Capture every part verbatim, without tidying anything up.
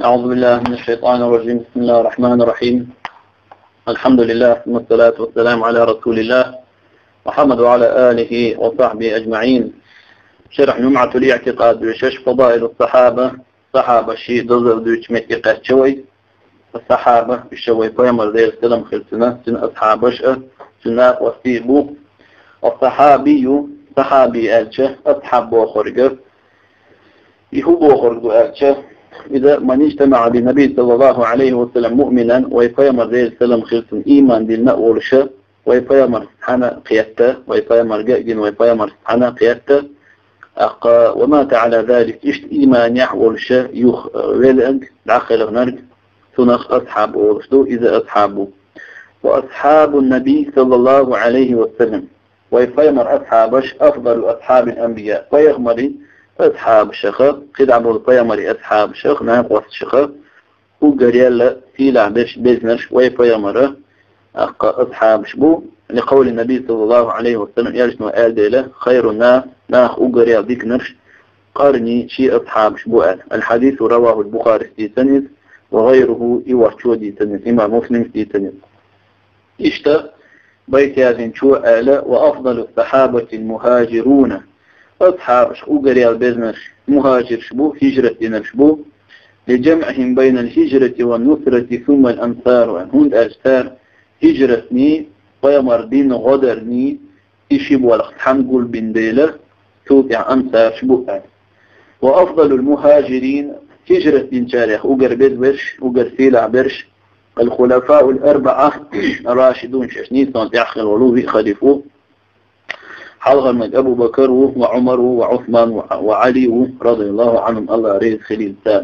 أعوذ بالله من الشيطان الرجيم. بسم الله الرحمن الرحيم. الحمد لله ثم الصلاة والسلام على رسول الله محمد وعلى آله وصحبه أجمعين. شرح نمعة الاعتقاد بشش فضائل الصحابة. صحابة شيء ضزر دوش متقات شوي الصحابة بشوي فيمر ذي السلام خلصنا سن أصحاب شأ سنة وصيبو. الصحابي صحابي ألشه أصحاب وخرجه يهوب وخرجه ألشه إذا من اجتمع بالنبي صلى الله عليه وسلم مؤمنا ويفيمر ذي السلام خلصن إيمان دلنا ورشه ويفيمر سبحانه قيادته ويفيمر جاء ويفيمر سبحانه قيادته ومات على ذلك إشت إيمان يحول شيء يخ ولأنك داخل غنرك سنخ أصحاب ورسلو إذا أصحابه وأصحاب النبي صلى الله عليه وسلم ويفيمر أصحابش أفضل أصحاب الأنبياء ويغمري أصحاب شخص قد عبر الفيمر أصحاب شخص ناقوس شخص وقريال فيلا بش بيزنش ويفيمر أصحاب شبو لقول النبي صلى الله عليه وسلم يرجن وآل له خير الناس ناخ أقريال ذيك نرش قارني شيء أصحاب شبو آل. الحديث رواه البخاري في سند وغيره يوحشو دي سند إمام مسلم في سند. اشتا بيت هذين شو آل. وأفضل الصحابة المهاجرون أصحاب أقريال بيزنش مهاجر شبو هجرة نرشبو لجمعهم بين الهجرة والنصرة ثم الأنصار وهند أجسار هجرتني ويمر دين غدرني إشيب والأختحان قول بن ديلة توتع أنصار شبوء. وأفضل المهاجرين هجرة بن شارح أقر بيت برش أقر سيلع برش الخلفاء الأربعة الراشدون ششني صنط يحخل ولوه خليفوه حلغ من أبو بكر وعمر وعثمان وعلي رضي الله عنهم الله ريز خليل ثاني.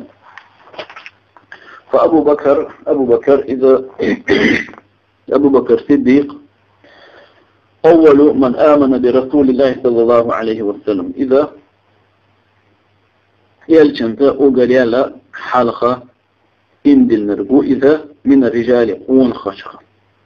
فأبو بكر أبو بكر إذا أبو بكر صديق أول من آمن برسول الله صلى الله عليه وسلم. إذا يلشنت أقل يلا حلقة إندل نرجو إذا من الرجال قون خشخة.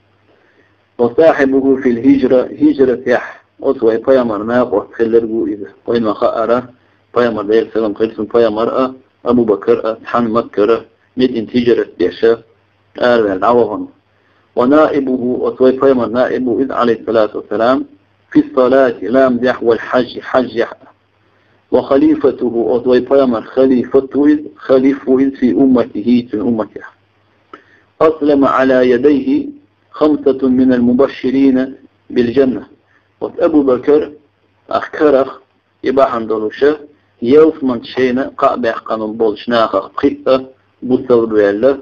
وصاحبه في الهجرة هجرة يح أصوي فيمر ناق وتخلرجو إذا وإنما خأره فيمر ذي السلام خلصم فيمر أبو بكر حن مكره مد انتجرة ديشة آل العوض. ونائبه وصوي فيمر نائبه إذ عليه الصلاة والسلام في الصلاة لام يح والحج حج يح. وخليفته وصوي فيمر خليفته إذ خليفه إذ في أمته في أمته. أسلم على يديه خمسة من المبشرين بالجنة. وأبو بكر أخكرخ يباح عندلوشه يوف من شينا قابح قانون بولشناخ قيئة بوصل بيالله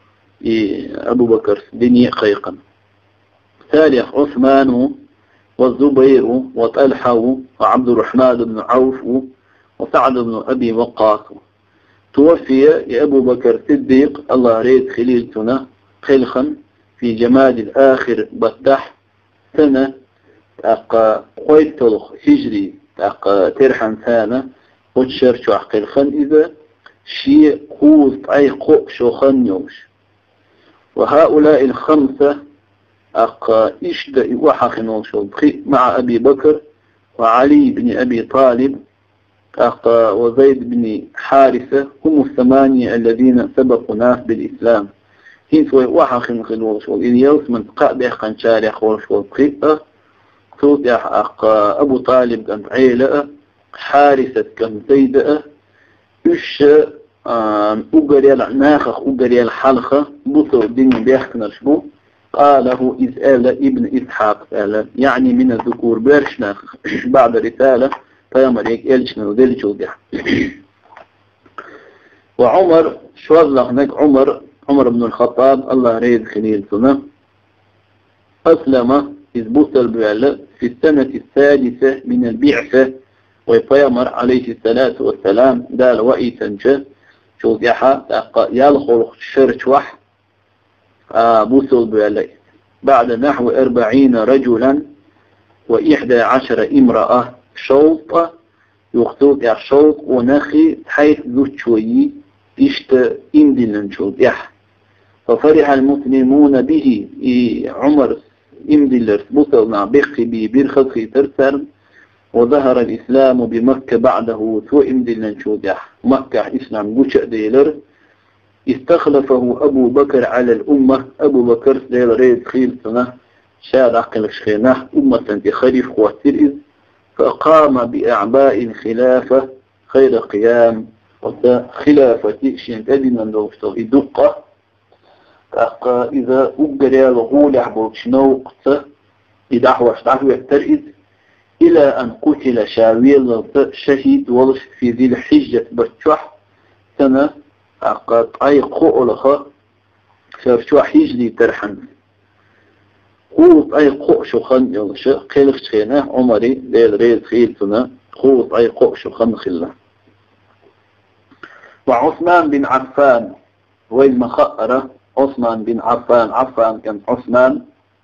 أبو بكر دنيا خيقا. ثالث عثمان والزبير وطلحة وعبد الرحمن بن عوف وسعد بن أبي وقاص. توفي يا أبو بكر صديق الله ريد خليلتنا خلقا في جماد الآخر بطح سنة أقا قويت طلق هجري أقا ترحن ثانة وتشر شو عقل خن إذا شيء قوز أي قو شو خن يوش. وهؤلاء الخمسة أقا إشد وحقنون شو مع أبي بكر وعلي بن أبي طالب أقا وزيد بن حارثة هم الثمانية الذين سبقوا بالإسلام. هين سوى وحقن خلون شو إليوس من قابع قنشاري خور شو بخيئة صوت أقا أبو طالب كان عيلة حارثة كان زيدة إيش أقريال ناخخ أقريال حلقة بصر الدين بيحكنا شبو قاله إزآل ابن إسحاق يعني من الذكور بيرش ناخخ بعد رسالة فيامر يك إلشنا وذيل جودح. وعمر شوال لغنك عمر عمر بن الخطاب الله ريد خليل سنة أسلم إذ بصر بيالله في السنة الثالثة من البعثة ويفيامر عليه الصلاة والسلام دال وإيتنجه شو يحا يالخل شرش وح بوصل بيالي بعد نحو أربعين رجلا وإحدى عشر امرأة شوط يخطوط يح شوط ونخي حيث ذو شوي إشت إمدلن شوط يح. ففرح المسلمون به عمر إمدلر بوصلنا بخي بي برخصي ترسر. وظهر الإسلام بمكة بعده سوء إمدلن شوط يح مكة إسلام قوش ديلر استخلفه أبو بكر على الأمة. أبو بكر ليل ريد خيل سنة شاد عقل شخينة أمة خليف خواتر، فقام بأعباء الخلافة خير قيام وخلافة شنتدنا دوشتو إدقة إذا أقل الغول يحبوك شنوقت إذا حوش دعوة ترئذ إلى أن قتل شاويل شهيد ولش في ذي الحجة برشوح سنة أقد أي قولها شرشوح يجلي ترحن قوت أي قوش خن يلش قيلخ شخينة عمري ليل ريد خيل سنة قوت أي قوش خن خلا. وعثمان بن عفان وين مخأرة عثمان بن عفان عفان كان عثمان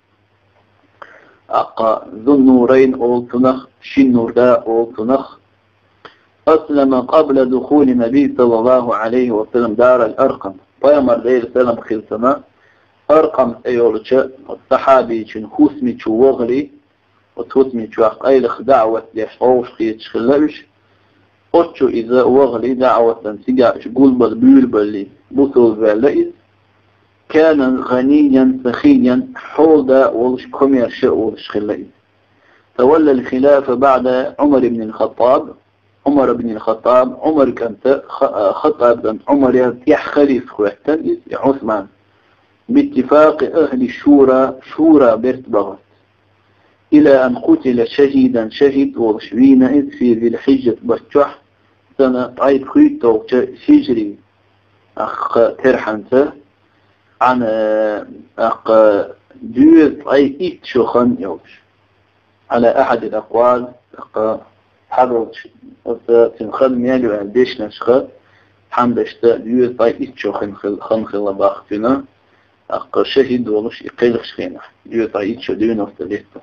أقا ذو النورين أولتنخ شنور دا أولتنخ أسلم قبل دخول النبي صلى الله عليه وسلم دار الأرقم. فيمر ليل سلم خلصنا أرقم أيولش الصحابي شن خوسمي شو وغلي وتوسمي شو أقايلخ دعوة لحوش خيتش خلوش أتشو إذا وغلي دعوة تنسيقاش قول بالبير باللي بطل باللئيز كان غنيا سخيا حوضا ولش كوميرش ولش خلئيز. تولى الخلافة بعد عمر بن الخطاب. عمر بن الخطاب عمر كانت خطاب كان عمر يح خليف خواتن عثمان باتفاق أهل الشورى شورى بيرت بغت إلى أن قتل شهيدا شهيد ورشوين إذ في ذي الحجة بشح سنة عيد خيطة شجري أخ ترحنته عن أخ جوز أي إيت شخن يوش على أحد الأقوال أخ حضرت تنخل ميالي وعنديش نشخ حمد اشتاء جوز أي إيت شخن خن خلا باختنا أخ شهيد ورش يقيل خشينة جوز أي إيت شدين وستليته.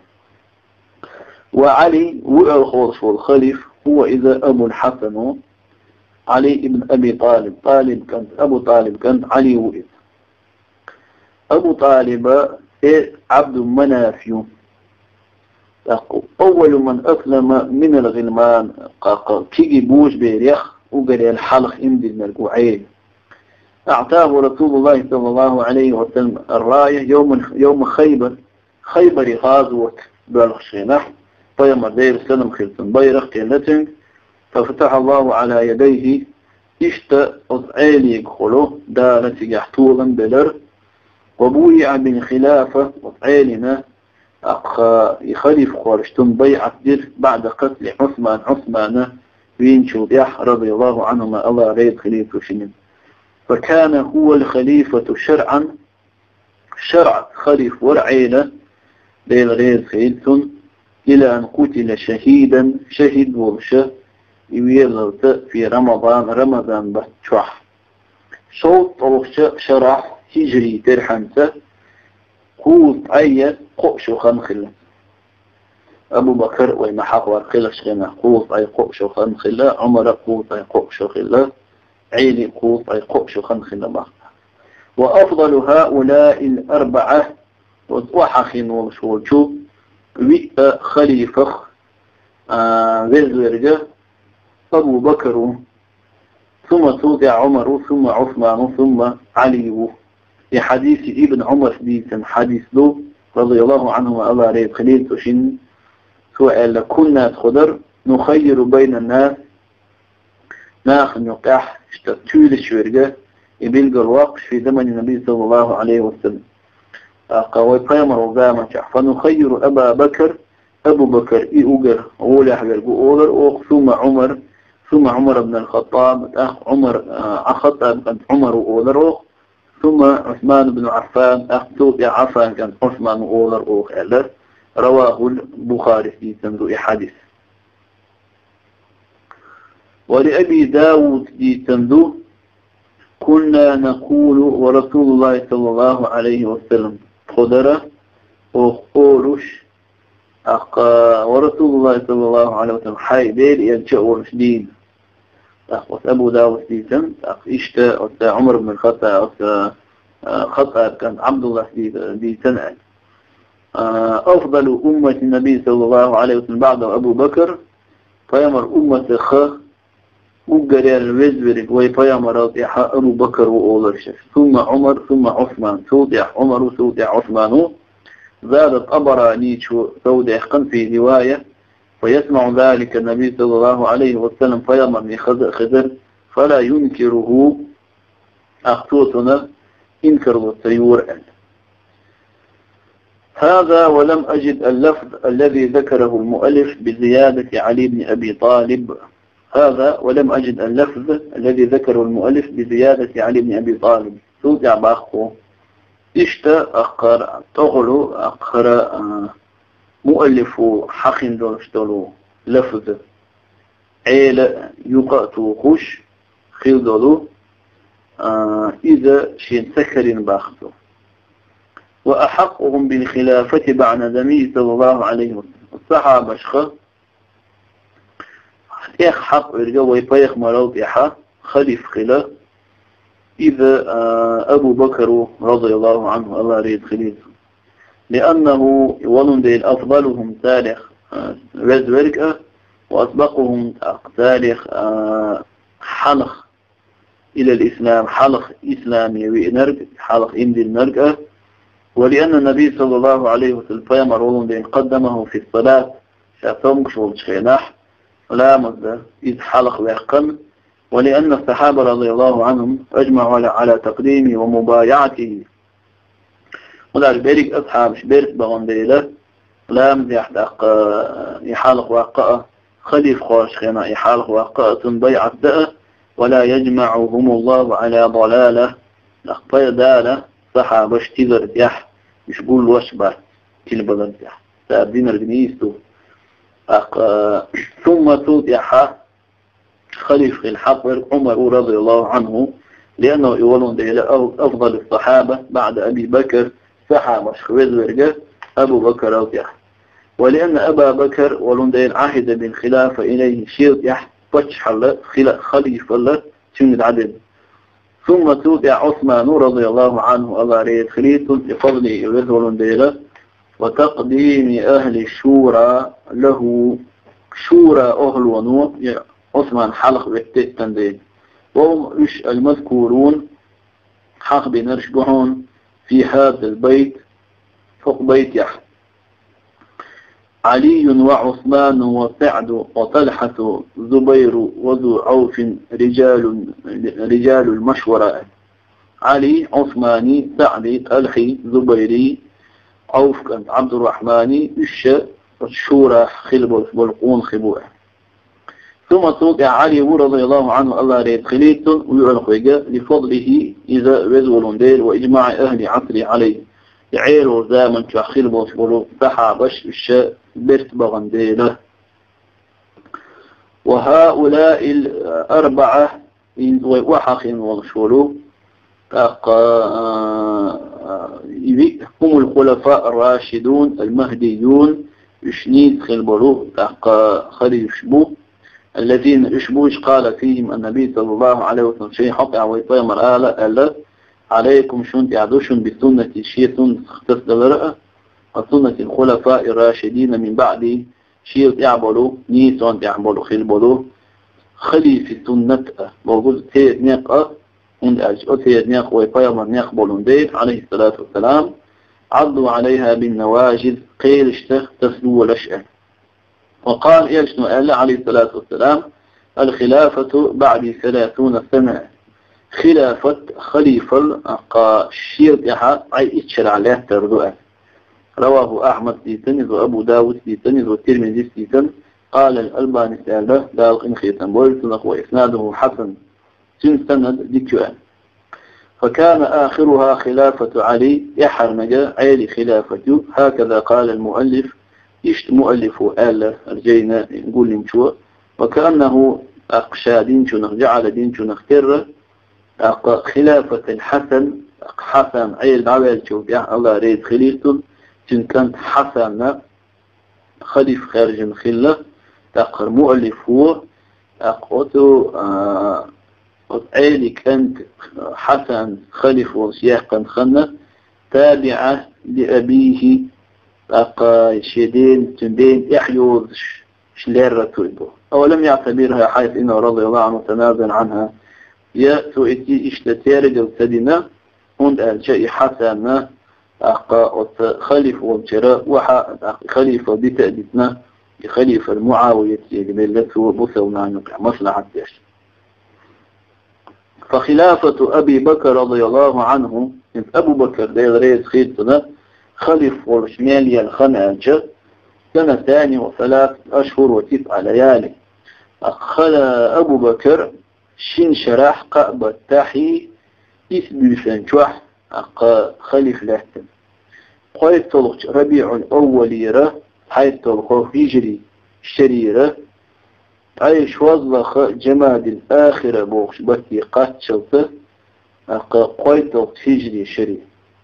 وعلي وأخوص والخليف هو إذا أبو الحسن علي ابن أبي طالب. طالب كانت أبو طالب كانت علي وإذ أبو طالب عبد منافي أول من أسلم من الغلمان كي بوش بيريخ وقال الحلق إمدي المرقوعين. أعطاه رسول الله صلى الله عليه وسلم الراية يوم يوم خيبر خيبر غازوة بالخشينة. فيما دير سلم خلصن بيرخ كيلتن ففتح الله على يديه اشتا أضعيلي يدخلوا دارت يحتولا بلر وبويع بالخلافة أضعيلنا أخ يخلف خورشتن بيعة دير بعد قتل عثمان عثمان بن شوبيح رضي الله عنهما الله ريد خليفة شنين. فكان هو الخليفة شرعا شرع خليف ورعيلة ليل ريد خليفة إلى أن قتل شهيدا شهد ورشة يويلت في رمضان رمضان بشح صوت ورشة شرع هجري ترحمته قوت عية قوش وخنخلة. أبو بكر ويمحق ورقلش غنى قوت أي قوش وخنخلة. عمر قوت أي قوش وخلة. عيلي قوت أي قوش وخنخلة بخ. وأفضل هؤلاء الأربعة وحخين وشوشو ويت خليفة ذي أبو بكر ثم توضع عمر ثم عثمان ثم علي. في حديث ابن عمر ديسن حديث له رضي الله عنه وأبا ريب خليل تشن سؤال كنا خضر نخير بين الناس ناخ نقاح اشتطول الشورجة يبلغ الوقت في زمن النبي صلى الله عليه وسلم. قوي قيمر وقامة فنخير أبا بكر أبو بكر إي أوجر أولى حجر أوجر ثم عمر ثم عمر بن الخطاب أخ عمر أخطأ كان عمر أوجر ثم عثمان بن عفان أخ توبي عفان كان عثمان أوجر أوجر. رواه البخاري في صندوق حديث. ولأبي داود في صندوق كنا نقول ورسول الله صلى الله عليه وسلم قدرة وقولش أقا ورسول الله صلى الله عليه وسلم حي بيل ينشأ ورشدين. أخوة أبو داود ديسن إشتا عمر بن الخطاب خطاب كان عبد الله ديسن. أفضل أمة النبي صلى الله عليه وسلم بعد أبو بكر. فيمر أمة خ وقال الوزبرك ويبيامر يحا أبو بكر وأولرش ثم عمر ثم عثمان سودع عمر وسودع عثمان. زادت أبراني سودع قن في رواية فيسمع ذلك النبي صلى الله عليه وسلم فيمر خضر فلا ينكره أخطوتنا إنكر السيور. هذا ولم أجد اللفظ الذي ذكره المؤلف بزيادة علي بن أبي طالب. هذا ولم أجد اللفظ الذي ذكره المؤلف بزيادة علي بن أبي طالب. سودع باخو إشتا أقر تغلو أقر مؤلف حقن دولشتلو لفظ عيل يقاتو خش خيدلو إذا شين سكرين باخذوا. وأحقهم بالخلافة بعد النبي صلى الله عليه وسلم الصحابة شخص إخ حق إرجوا يبيخ مراود إحا خليف خلاف إذا أبو بكر رضي الله عنه الله ريد خليف لأنه ولن دين أفضلهم تاريخ رزورك وأسبقهم تاريخ حلق إلى الإسلام حلق إسلامي وإنرق حلق إمدي النرق. ولأن النبي صلى الله عليه وسلم فيمر ولن دين قدمه في الصلاة شافتهم شغل شخيناح لا مصدر إذ حلق ويقن. ولأن الصحابة رضي الله عنهم أجمعوا على تقديمه ومبايعته ولا البريك أصحاب شبيرت بغنديلة لا مزيح يحالق واقعة خليف خوش خينا يحالق واقعة بيعة دأة ولا يجمعهم الله على ضلالة أخطي دالة صحابة اشتذر يح مش قول وشبه كل بلد يح سابدين الجنيستو ثم توت يحا خليف الحقر عمر رضي الله عنه لأنه يقولون إلى أفضل الصحابة بعد أبي بكر صحابة شخوذ ورقة أبو بكر رضي الله. ولأن أبا بكر ولندين عهد بالخلافة إليه شيط يح فتح الله خليفة الله شن العدد. ثم توضع عثمان رضي الله عنه الله ريد خليط لفضله ولندين وتقديم أهل الشورى له شورى أهل ونوع عثمان حلق وقتتن دين وهم إيش المذكورون حق بنرشبهون في هذا البيت فوق بيت يح علي وعثمان وسعد وطلحة زبير وذو عوف رجال رجال المشورة. علي عثماني سعدي طلحي زبيري عوف عبد الرحمن إيش الشورى خلبوا والقون خبوه. ثم توقع علي رضي الله عنه الله ريد خليط ويعلق لفضله إذا وزول دير وإجماع أهل عصري عليه يعيروا زامن تأخير بوصفلو صحابش الشاء برت بغنديله. وهؤلاء الأربعة وحق وغشولو هم الخلفاء الراشدون المهديون يشنيد خلبلو خليل شبو الذين يشبوش قال فيهم النبي صلى الله عليه وسلم شيء حقع ويطيمر آلة ألا عليكم شنت يعدوشن بسنة شيء اختص لرأة وسنة الخلفاء الراشدين من بعد شيء يعبلوا نيسان يعبلوا خلبلو خليفة سنة وقل تيد نيقة عند أجل تيد نيق ويطيمر نيق بولندين عليه الصلاة والسلام عضوا عليها بالنواجذ قيل اشتخ تسلو الأشأل. وقال يجن ألا عليه الصلاة والسلام الخلافة بعد ثلاثون سنة خلافة خليفة الشير يحا أي اتشل عليه تردؤه. رواه أحمد سيتنز وأبو داود سيتنز والترمذي سيتنز. قال الألباني سأله دال إن خيتن بولتنق وإسناده حسن سن سند ذكيان. فكان آخرها خلافة علي يحرمج عيل خلافته هكذا قال المؤلف يشت مؤلف آل رجينا نقول نمشوا. وكأنه أقشى دينشو جعل دينشو نختر خلافة الحسن حسن عيل عوال شوف يعني الله ريد خليلتون جن كانت حسن خليف خارج خلة تقر مؤلف هو أقوتو عيل كانت حسن خليف وسياقا خنة تابعة لأبيه أقا شدين تنبين يحيوز شلير رتويبه أولم يعتبرها حيث إنه رضي الله عنه تنازل عنها يأتو إتي إشتتير وتدنا هند الشيء حسنا أقا خليفة والجراء وحا خليفة بتأديتنا خليفة المعاوية التي هو بثونا عن مصلحة ديش. فخلافة أبي بكر رضي الله عنه أبو بكر دير ريز خيطنا خليفة والشمالية الخناجة سنتان وثلاث أشهر وتسع ليالي. أخلا أبو بكر شين شرح قأبة تحي إثبوسان جوح أقا خليف لحتن قايد طلق ربيع الأول يرى حيث طلق هجري شريرة عيش وظلخ جماد الآخرة بوخش بكي قاتشلت أقا قايد طلق هجري شرير.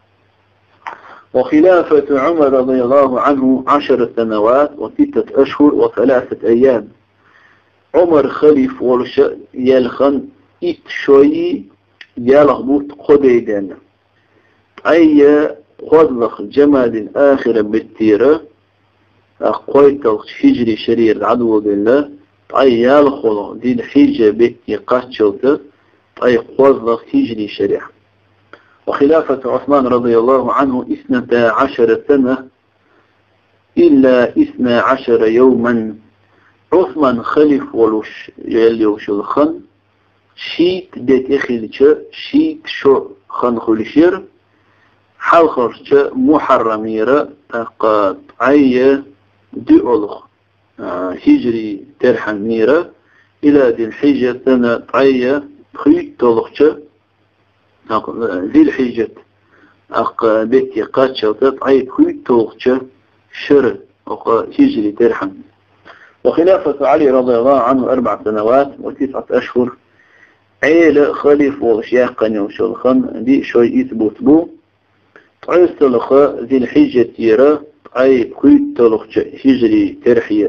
وخلافة عمر رضي الله عنه عشر سنوات وستة أشهر وثلاثة أيام. عمر خليف ولش يلخن إت شوي يلغبوت قديدان أي قدلخ جمال الآخرة بالتيرة أقويت الحجر شرير عدو بالله أي يلخل دي الحجة بيتي قاتشلت أي قدلخ هجري شريع. وخلافة عثمان رضي الله عنه اثنتا عشر سنة إلا اثنا عشر يوما. عثمان خليف ولوش يليوش الخن شيت ديت إخلش شيت شو خن خلشير حلخرش محرميرة قد عي دعوله هجري ترحن ميرة إلى ذي الحجة سنة عي خيط طلقش ذي الحجة أق بيتي قاتش وتعي خيط طلقش شر هجري ترحن. وخلافة علي رضي الله عنه أربع سنوات وتسعة أشهر عيلة خليفة وشياقا وشلخن دي شوي يثبت بو عيسلخ ذي الحجة تيرا أي قيت تلخ هجري ترحية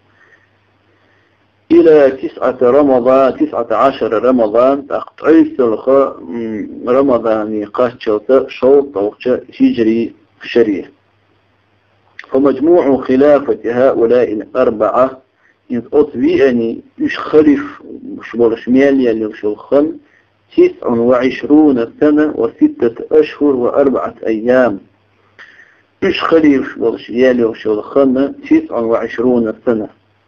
إلى تسعة رمضان تسعة عشر رمضان عيسلخ رمضان قاتشوتا شوط تلخ هجري شريع. فمجموع خلافة هؤلاء الأربعة إن أطبيئني إش خليف شبال شمالي اللي وشلخن تسع وعشرون سنة وستة أشهر وأربعة أيام. إش خليف شبال شمالي وشلخن تسع وعشرون سنة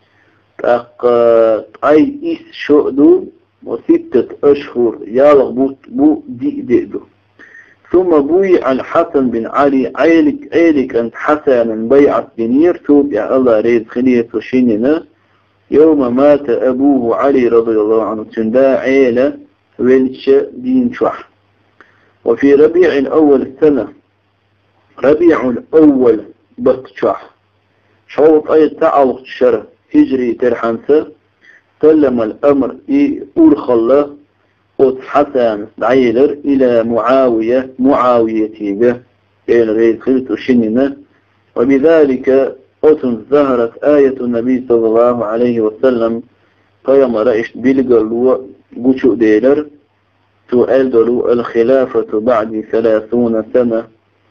أق أي إس شؤدو وستة أشهر يالغبوت بو دي ديدو. ثم بويع الحسن بن علي عيلك عيلك أنت حسن بيعة بنير توبع الله ريد خلية وشيننا يوم مات أبوه علي رضي الله عنه تندا عيلة ولش دين شح. وفي ربيع الأول السنة ربيع الأول بط شح شوط أي تعلق الشرع هجري ترحنسة سلم الأمر إي أرخله قد حسن عيلر إلى معاوية معاوية به إلى غير خلط وشننا. وبذلك قد ظهرت آية النبي صلى الله عليه وسلم قيم رئيس بلغلو قشو ديلر تؤدلو الخلافة بعد ثلاثون سنة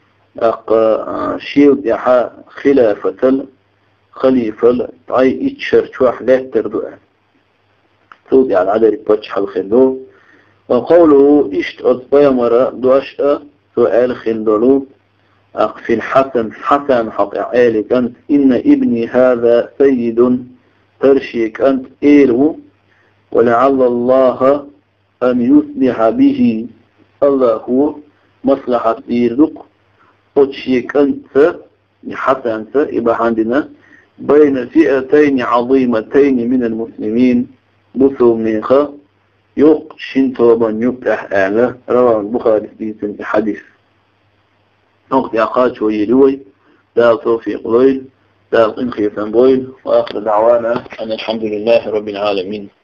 أقا شيل يحا خلافة الخليفة أي إتشر شوح لا تردوها تودي على عدد بطشح الخلو. وقوله إشت أطبيمر دوشأ سؤال خلدلو في الحسن حسن حق عالك أنت إن ابني هذا سيد ترشيك أنت إيرو ولعل الله أن يصلح به الله هو مصلحة إيردك ترشيك أنت حسن سئبا عندنا بين فئتين عظيمتين من المسلمين بثو منخ يوق شنطوبا يبتح أعلى رواه البخاري في الحديث. نقطة أقاد شوي لوي لا توفيق لويل لا إنخي فنبويل. وآخر دعوانا أن الحمد لله رب العالمين.